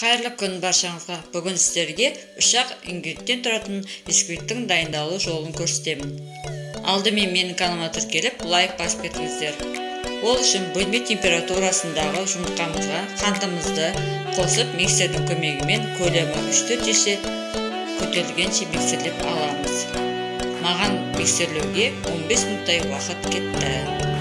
Қайырлы күн баршаңызға. Бүгін сіздерге үш-ақ ингредиенттен тұратын бисквиттің дайындалу жолын көрсетемін. Алдымен менің каналыма тіркеліп, лайк басып кетіңіздер. Ол үшін бөлме температурасындағы жұмыртқамызға қантымызды қосып, миксердің көмегімен көлемі 3-4 есе көтерілгенше миксерлеп аламыз. Маған миксерлеуге 15 минуттай уақыт кетті.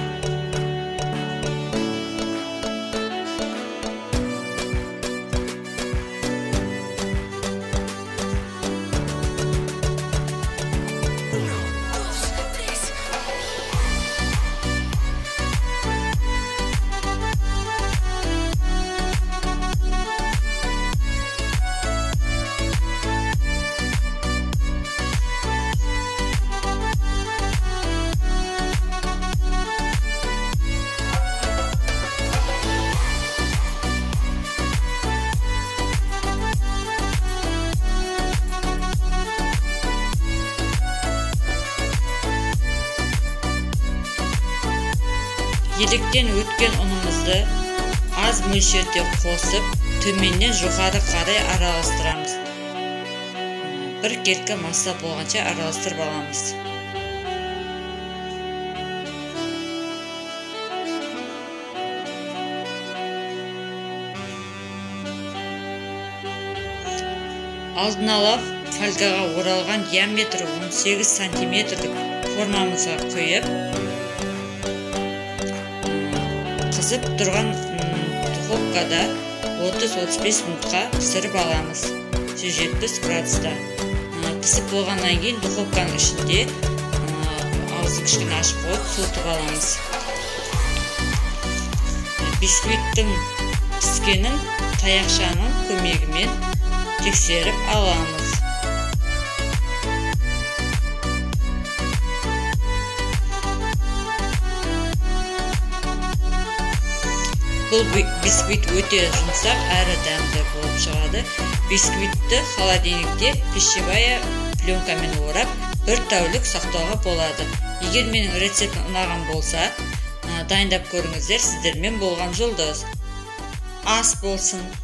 Електен өткен ұнымызды аз мөлшерде қосып, төменнен жоғары қарай араластырамыз. Бір керкі масса болғанша араластырып аламыз. Алдын ала фольгаға оралған диаметрі 18 сантиметрлік формамызға құйып, қызып тұрған духовкада 30-35 минутқа пісіріп аламыз. 170 градуста. Пісіп болғаннан кейін духовканың ішінде аузын кішкене ашып қойып суытып аламыз. Бисквиттің піскенін таяқшаның көмегімен тексеріп аламыз. Бұл бисквит өте жұмсақ әрі дәмді болып шығады. Бисквитті холодильникте пищевая пленкамен орап, бір тәулік сақтауға болады. Егер менің рецептім ұнаған болса, дайындап көріңіздер. Сіздермен болған Жұлдыз. Ас болсын!